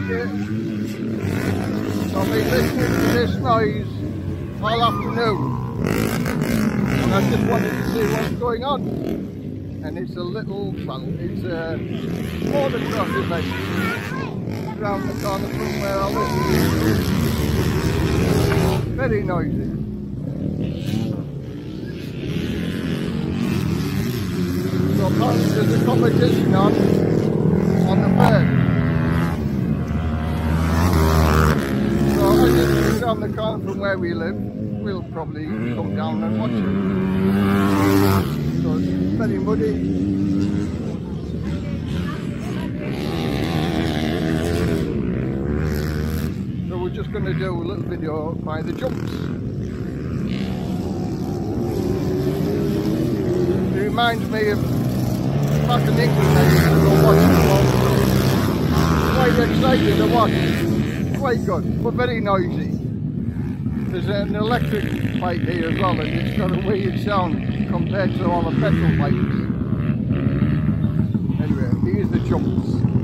I've been listening to this noise all afternoon, and I just wanted to see what's going on. And it's a little, well, it's a motocross event around the corner from where I live. Very noisy. So apparently there's a competition on the first. So as it's around the corner from where we live, we'll probably come down and watch it. So it's very muddy. So we're just going to do a little video by the jumps. It reminds me of back in England I used to go watch the quite exciting to watch. Quite good, but very noisy. There's an electric bike here as well, and it's got a weird sound compared to all the petrol bikes. Anyway, here's the jumps.